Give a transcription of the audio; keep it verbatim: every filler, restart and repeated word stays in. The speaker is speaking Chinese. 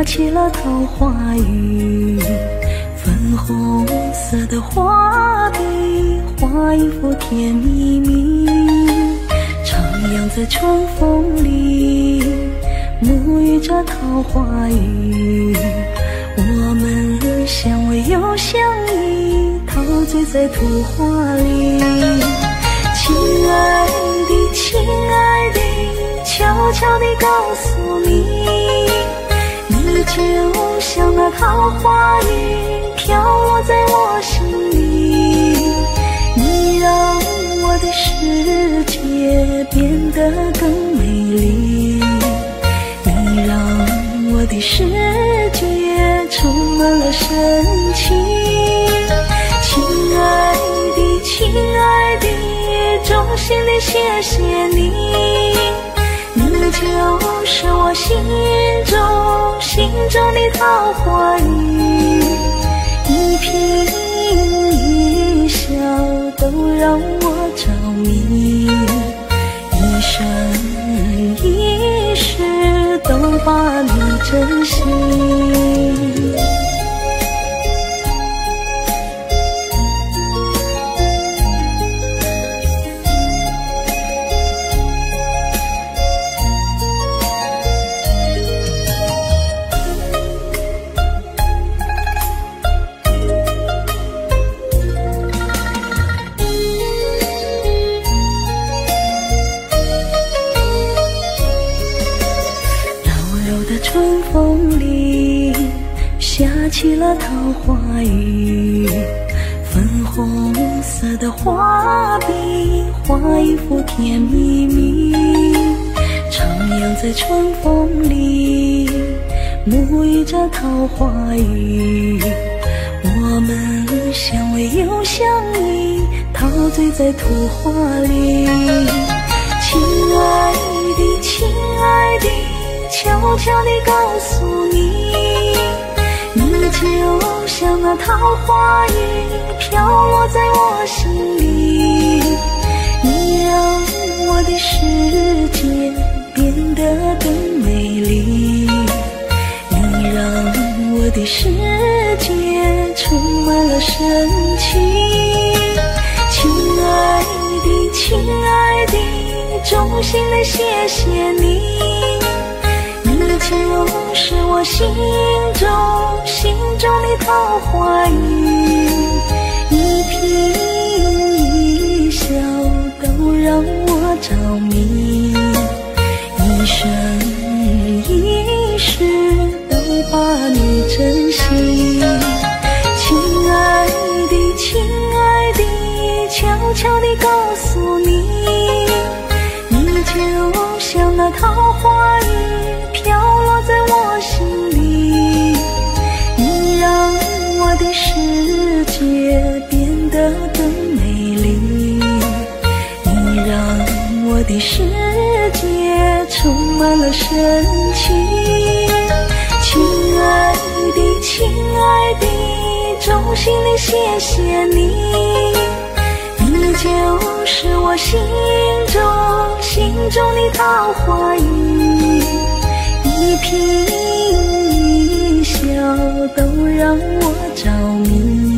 下起了桃花雨，粉红色的画笔画一幅甜蜜蜜，徜徉在春风里，沐浴着桃花雨。我们相偎又相依，陶醉在图画里。亲爱的，亲爱的，悄悄地告诉你，你就像那桃花雨，飘落在我心里。你让我的世界变得更美丽，你让我的世界充满了神奇。亲爱的，亲爱的，衷心的谢谢你，你就是我心中心中的桃花雨，一颦一笑都让我着迷，一生一世都把你珍惜。春风里下起了桃花雨，粉红色的画笔画一幅甜蜜蜜，徜徉在春风里，沐浴着桃花雨。我们相偎又相依，陶醉在图画里。亲爱的，亲爱的，悄悄地告诉你，你就像那桃花雨，飘落在我心里。你让我的世界变得更美丽，你让我的世界充满了神奇。亲爱的，亲爱的，衷心的谢谢你，你就是我心中心中的桃花雨，一颦一笑都让我着迷，一生一世都把你珍惜。亲爱的，亲爱的，悄悄地告诉你，你就像那桃花雨，飘落在我心里。你让我的世界变得更美丽，你让我的世界充满了神奇。亲爱的，亲爱的，衷心的谢谢你，你就是我心中心中的桃花雨，一颦一笑都让我着迷。